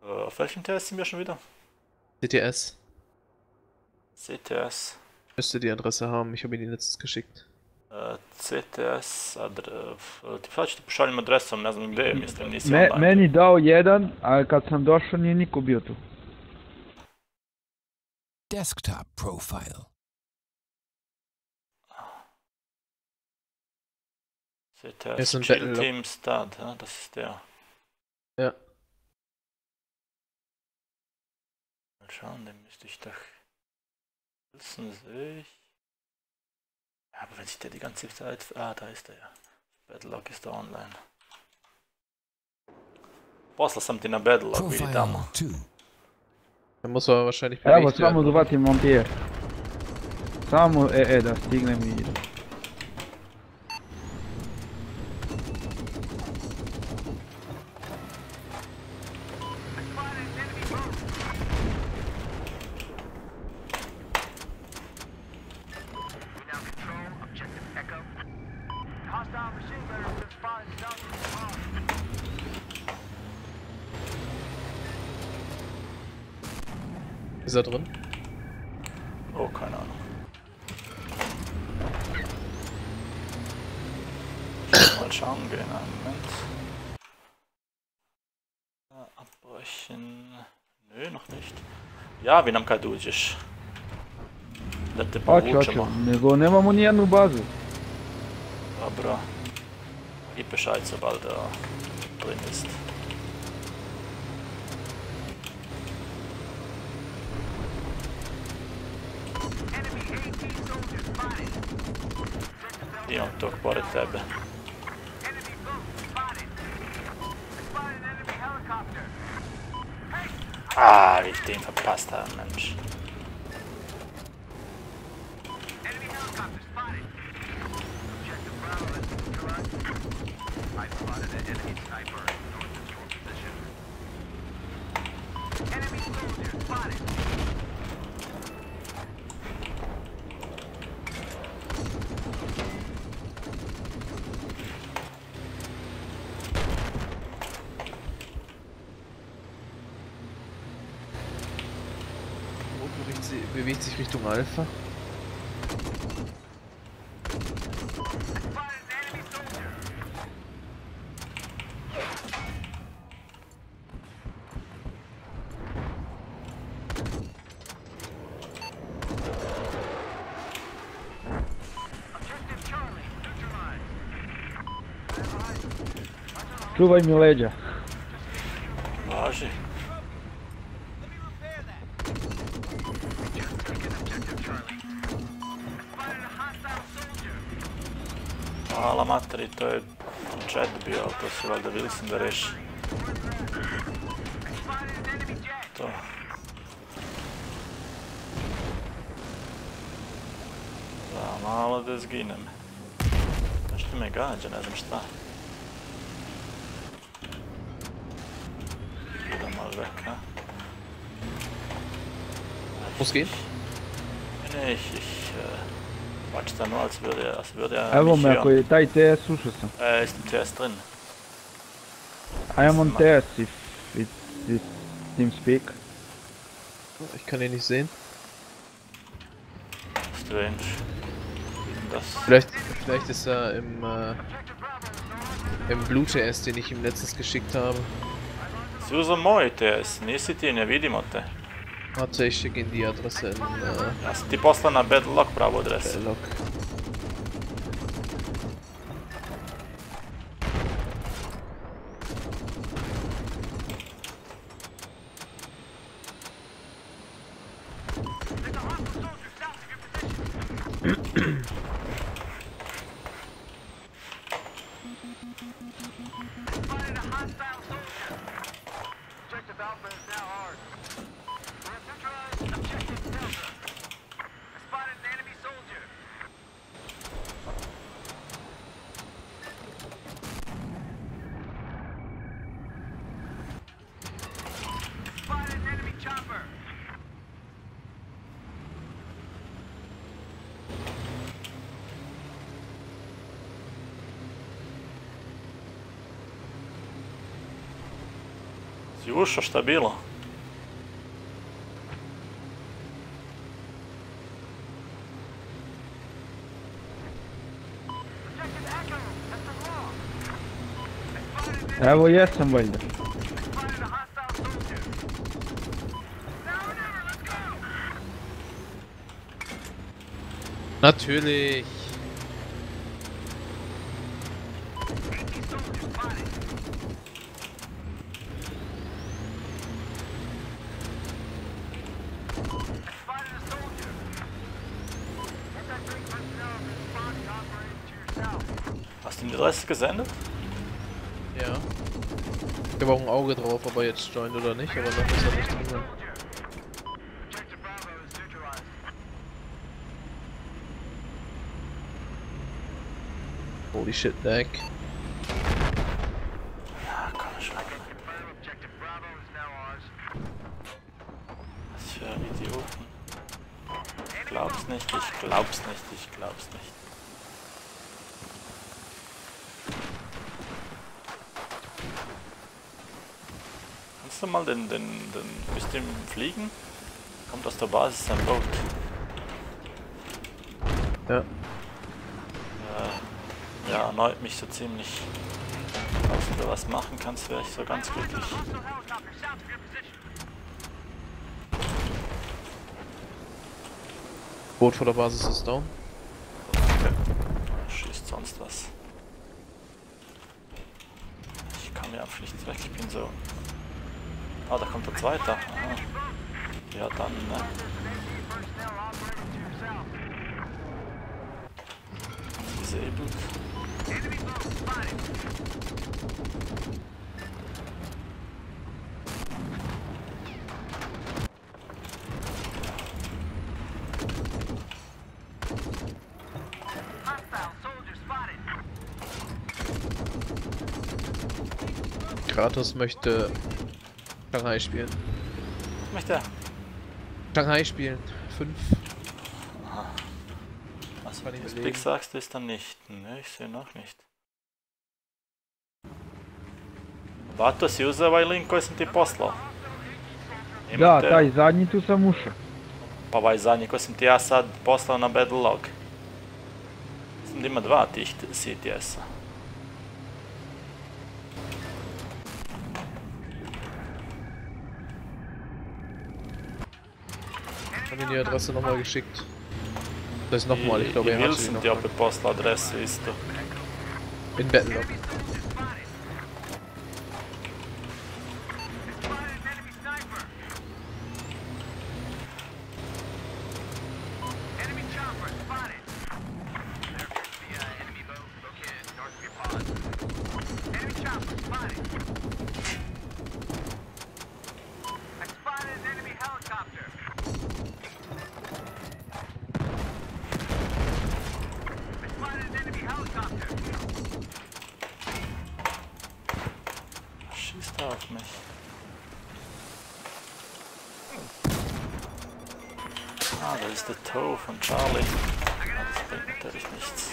Auf welchem TS sind wir schon wieder? CTS. CTS. Müsste die Adresse haben, ich habe Ihnen die letztens geschickt. CTS, ti sad ću ti pošaljem adresom, ne znam gdje je, mislim nisi online. Meni dao jedan, a kad sam došao nije niko bio tu. Desktop profile. CTS, Chill Team Stad, das ist der. Ja. Mal schauen, den müsste ich doch... Wilson sehe ich. Ja, aber wenn sich der die ganze Zeit... Ah, da ist er ja. Badlock ist da online. Poslao sam ti na Badlock, vidi tamo. Da muss er wahrscheinlich Evo, samo dovatim vampir. Samo, da stignem i idem. Ist er drin? Oh, keine Ahnung. Mal schauen gehen, einen Moment. Abbrechen. Nö, noch nicht. Ja, vi nam kad uđeš. Da te povučemo. Nego nemamo nijednu bazu. Dobro. I pešajca valjda plinist. Imam tog pored tebe. Ah, wie ich den verpasst habe, Mensch. Bewegt sich Richtung Alpha. Čuvaj mi leđa. Važi. Hvala materi, to je chat bio, ali to se valjda Wilson da reši. To. Da, malo da zginem. Nešto me gađa, ne znam šta. Idem mal weg, ne? Wo's geht? Nee, ich watch da nur, als würde er Evo mich me, hören. ako je taj TS, ušao sam. Ist der TS drin? I am on TS, if this team speak. Ich kann ihn nicht sehen. Strange. Das. Vielleicht ist er im Blue TS, den ich ihm letztens geschickt habe. Si uzeo moj TS, nisi ti, ne vidimo te. Warte, ich schicke Ihnen die Adresse in Ja sam ti poslao na Badlock pravu adresu. Badlock. Si ušao, šta je bilo? Evo jesam valjda. Natürlich. Hast du ihm die Adresse gesendet? Ja. Ich habe auch ein Auge drauf, ob er jetzt joint oder nicht, aber noch ist er nicht drin. Holy shit, Deck. Ja, komm schon. Was für Idioten. Ich glaub's nicht, ich glaub's nicht, ich glaub's nicht. Kannst du mal müsst ihr fliegen? Kommt aus der Basis ein Boot. Ja. Ja, erneut mich so ziemlich. Falls du da was machen kannst, wäre ich so ganz glücklich. Boot vor der Basis ist down. Okay. Schießt sonst was. Ich kann mir einfach nicht weg, ich bin so... Ah, da kommt der zweite. Aha. Ja, dann... Disabled. Kratos möchte Shanghai spielen. Was möchte er? Shanghai spielen. 5. Also, Kann ich das überlegen. Big sagst du ist dann nicht. Ne, ich sehe noch nicht. Vato, si uzeo ovaj link koji sam ti poslao? Da, taj zadnji tu sam ušao. Pa ovaj zadnji koji sam ti ja sad poslao na Battle Log. Mislim da ima 2 tih CTS-a. Ich habe ihm die Adresse nochmal geschickt. Das ist nochmal, ich glaube, I er hat sie Wilson ti noch. opet poslao adresu isto. In Battlelog. Schießt er auf mich. Ah, das ist der Toe von Charlie. Ah, das bringt natürlich nichts.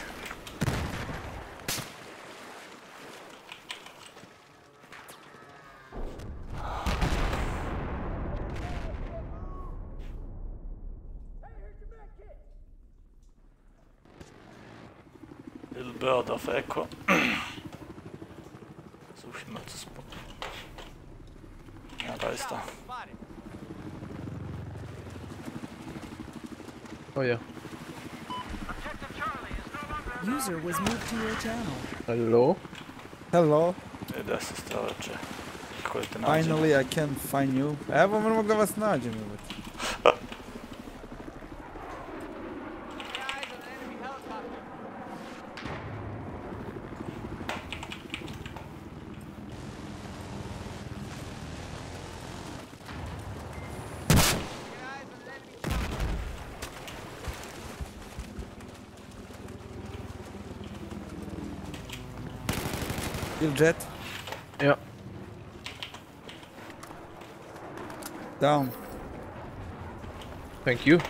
Little Bird auf Echo. Versuch ihn mal zu spotten. Ja, da ist er. Oh ja. User was moved to your channel. Hallo? Hello, Ne, das ist der Roger. Koji te nađe. finally I can find you. Evo moramo da vas nađem. jebote. Kill jet, Ja. down. Thank you.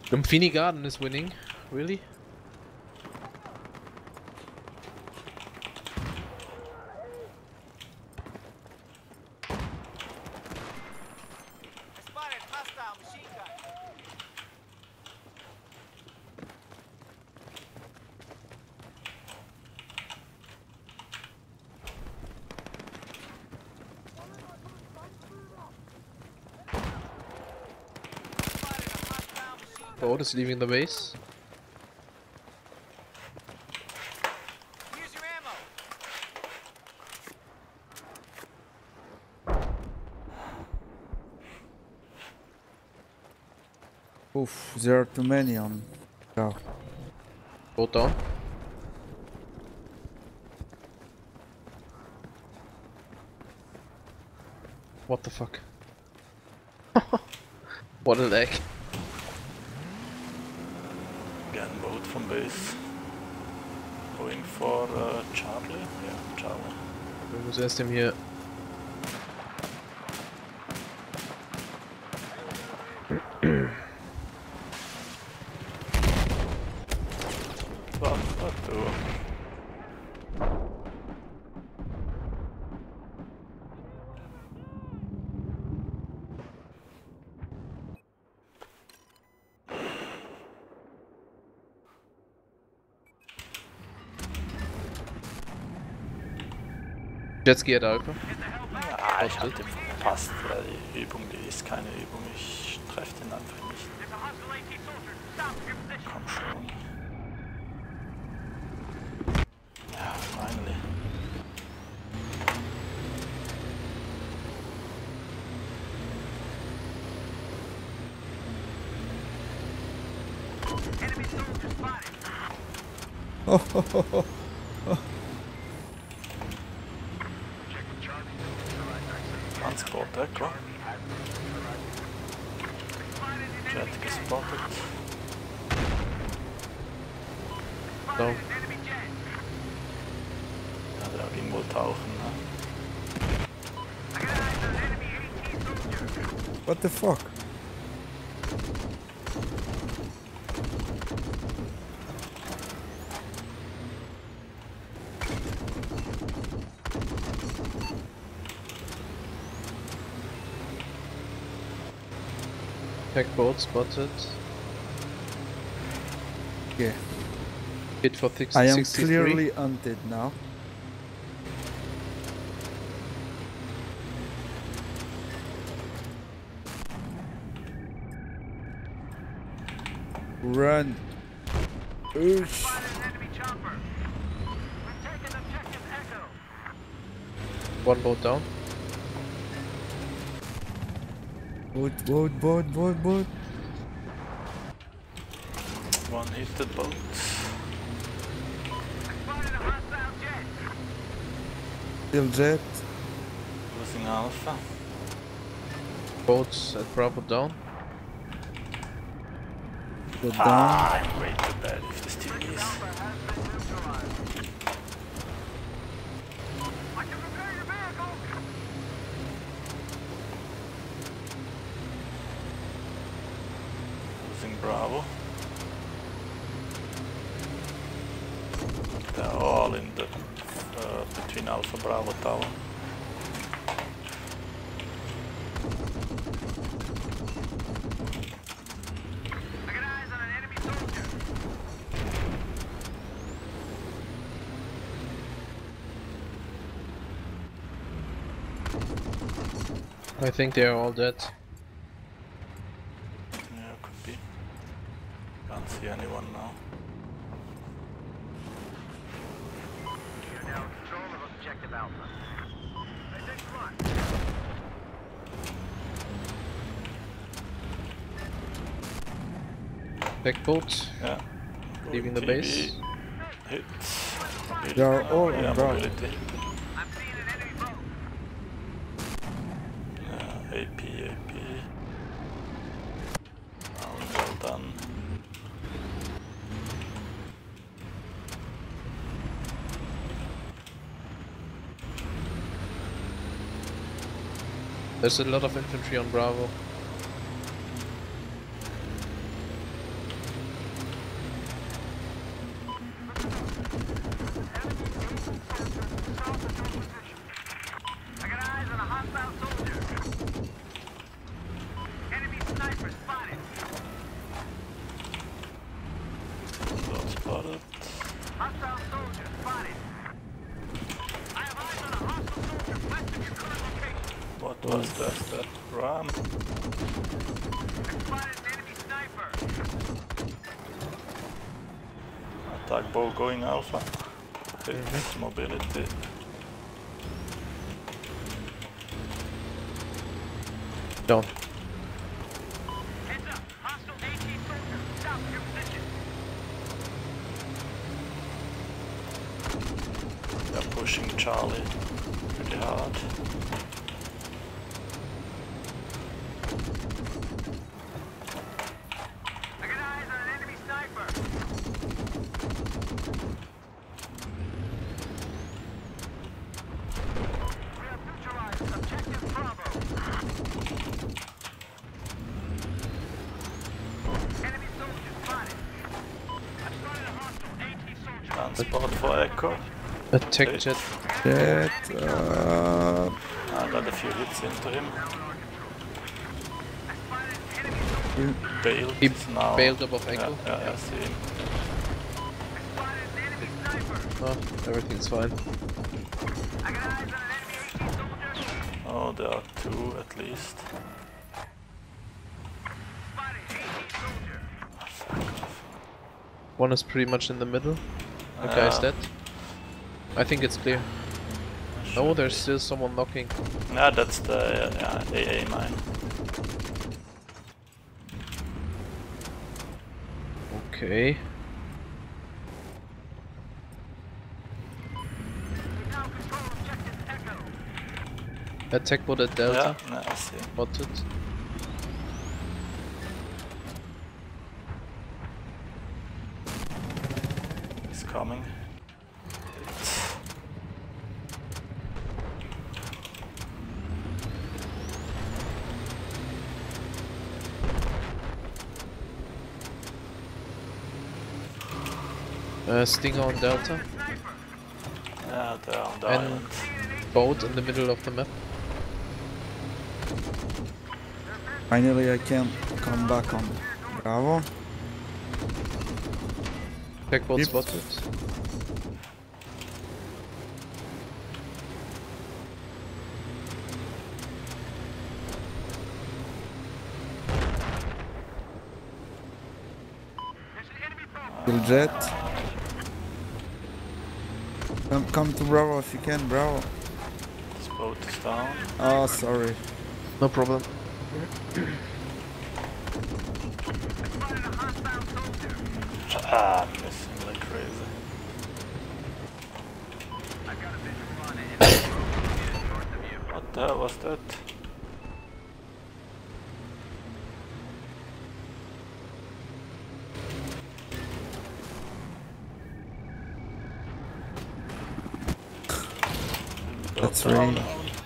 Umfini Garden is winning. Really? Boat is leaving the base. Oof, there are too many on. Yeah. Boat down. What the fuck? What a lag. Again, boat from base. Going for Charlie? Yeah, Charlie. Wir müssen erst dem hier. What do? Jetski hat Alpha. Ja, ich hab den verpasst, weil die Übung, die ist keine Übung, ich treffe den einfach nicht. Komm schon. Ja, finally. Oh, oh, oh, oh. Transport Echo. Jet gespottet. Down. Ja, der ging wohl tauchen, ne? What the fuck? Tech boat spotted. Yeah. Hit for I am 63. clearly undead now. Run. Oosh. One boat down. Boat. One hit the boat. Still jet. Losing Alpha. Boats at Bravo down. Go down. I'm way too bad if this team is. Losing Bravo. They're all in the between Alpha Bravo Tower. I think they are all dead. Yeah, could be. Can't see anyone now. You're now in control of objective Alpha. Tech boat. Yeah. Leaving the TB. base. Hit. They are all Yeah, on Bravo. mobility. I'm seeing an enemy boat. AP. Well done. There's a lot of infantry on Bravo. What was that ram? Spotted an enemy sniper. Attack bow going alpha. Hits mobility. Down. Heads up. Hostile AT soldier. South of your position. They're pushing Charlie pretty hard. I got eyes on an enemy sniper. We have neutralized objective Bravo. Enemy soldier spotted. I've spotted a hostile AT soldier. Transport for Echo. Attack Okay. jet. Jet. I got a few hits into him. I spotted enemy soldier. Bailed He now. bailed above Echo. Yeah, I see him. I spotted an enemy sniper. Oh, everything's fine. I got eyes on an enemy AT soldier. Oh, there are two at least. Spotted AT soldier. One is pretty much in the middle. The guy's dead. I think it's clear. No, there's still someone knocking. Yeah, that's the AA mine. Okay. We now control objective Echo. Attack bot at Delta. Yeah, I see. Spotted. He's coming. Stinger on Delta. Yeah, they're on the And island. boat in the middle of the map. Finally, I can come back on Bravo. Attack bot Yep. spotted. There's an enemy boat. Kill jet. Come to Bravo if you can, Bravo. This boat is down. Oh, sorry. No problem. Spotted a hostile soldier. Missing like crazy. I got a visual on an enemy boat north of you. What the hell was that? That's Down. rain.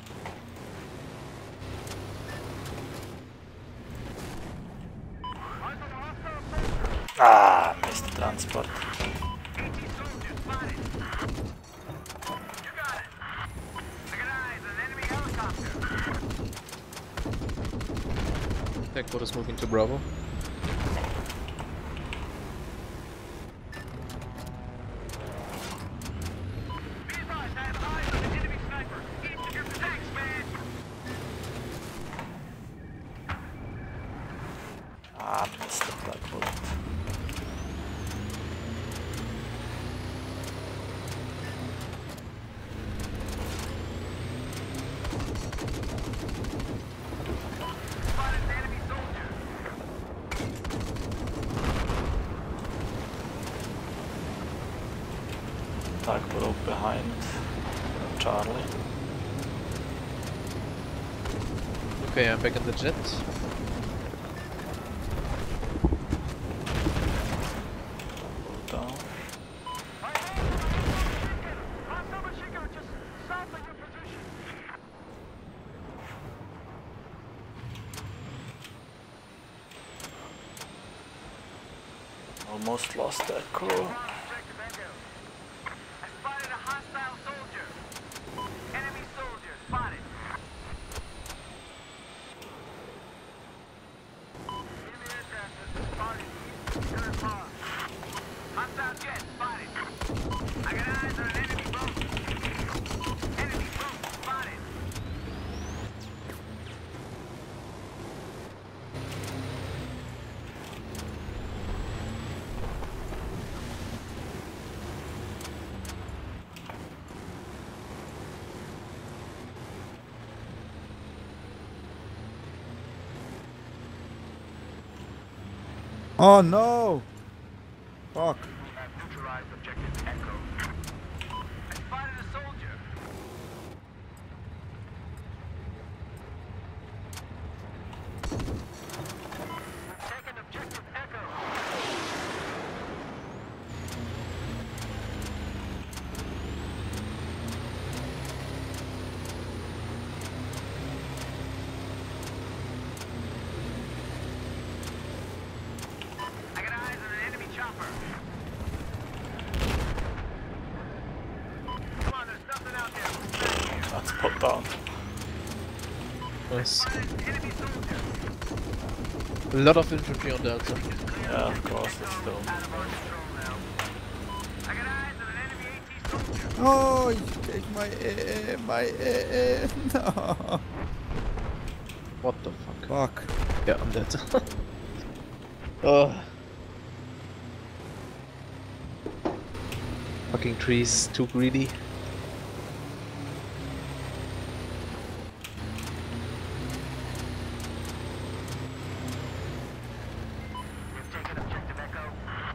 Missed the transport. AT soldier spotted. You got it. I got eyes on an enemy helicopter. Attack bot is moving to Bravo. Be advised, I have eyes on an enemy sniper. Each of your thanks, man. Missed the black bullet. Spotted an enemy soldier. Attack boat behind Charlie. Okay, I'm back in the jet. Boat down. Hostile machine gun just south of your position. Almost lost Echo. Objective Echo. I spotted a hostile soldier. Enemy soldier spotted. Enemy aircraft has spotted east of current bar. Hostile jet spotted. I got eyes on an enemy boat. Enemy boat spotted. Oh no! Fuck. We have neutralized objective Echo. I spotted a soldier. We've taken objective Echo. I got eyes on an enemy chopper. Come on, there's nothing out there. Who's back here? That's put down. Nice. Spotted enemy soldier. A lot of infantry on Delta. Yeah, of course, it's still. Out of our control now. I got eyes on an enemy AT soldier. Oh, you take my no. What the fuck? Fuck. Yeah, I'm dead. Oh. Fucking trees, too greedy. We've taken objective Echo.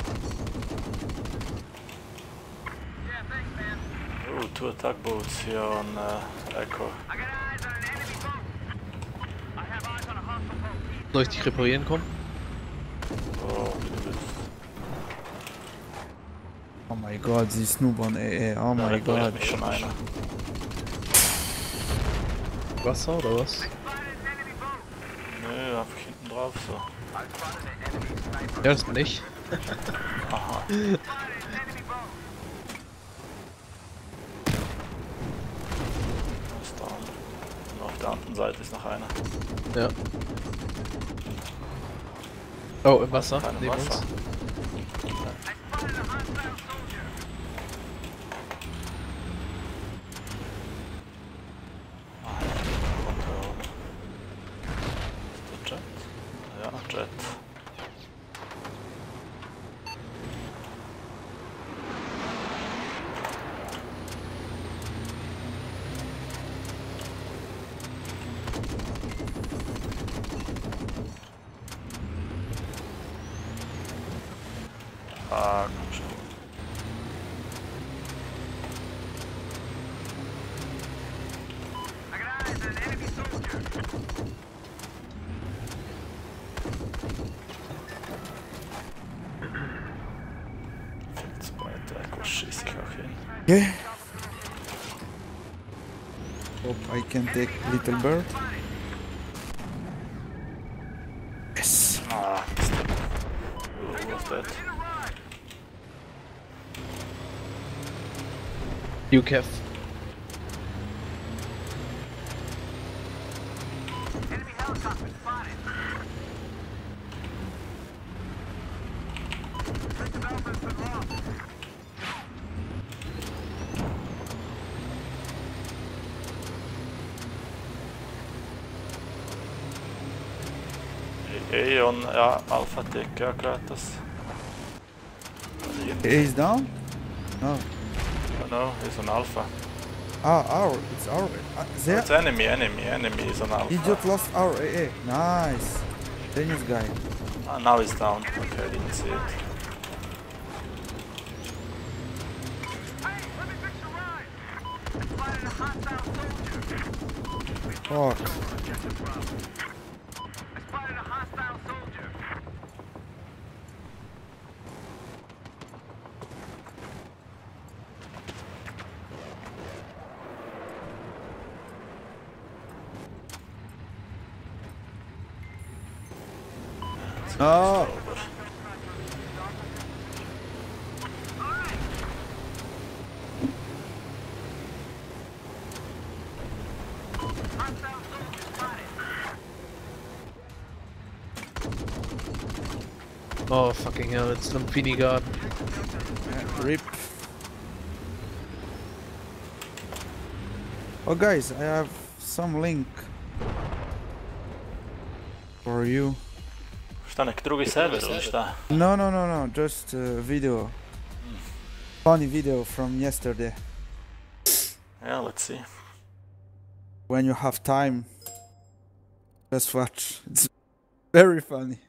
Yeah, thanks, man. Ooh, 2 attack boats here on Echo. I got eyes on an enemy boat. I have eyes on a hostile boat. Soll ich dich reparieren kommen? Oh, wie du willst. Oh my god, this noob on AA. Oh Da my repariert god. mich schon einer. Wasser oder was? Spotted an enemy boat. Nö, einfach hinten drauf so. I spotted an enemy sniper. Ja, das bin ich. Aha. Spotted an enemy boat. Ist down. Und auf der anderen Seite ist noch einer. Ja. Oh, im Wasser, Kein neben Wasser. uns. I spotted a hostile soldier. Runter oben. Ist der Jet? Ja, Jet. Ah, komm schon. I got eyes on an enemy soldier. Jetzt bei der Echo schieße ich auch hin. Yeah. Hope I can take little bird. Yes. Ah, Mist. Ooh, what's that? You Kev. Enemy helicopter spotted. Threat development's been lost. Aeon, ja, Alpha Tech, ja, Kratos. AA is down? No. Oh no, he's on Alpha. Ah, our. It's our. There. It's enemy is on Alpha. He just lost our AA. Nice. Danish guy. Ah, now he's down. Okay, I didn't see it. Hey, let me fix your ride. I spotted a hostile soldier. Fuck. I spotted a hostile soldier. Oh. Over. Hostile soldier spotted. Oh, fucking hell, it's Lumpini Garden. Rip. Oh guys, I have some link for you. Šta, nek drugi server ili šta? No, just video. Funny video from yesterday. Yeah, let's see. When you have time, just watch. It's very funny.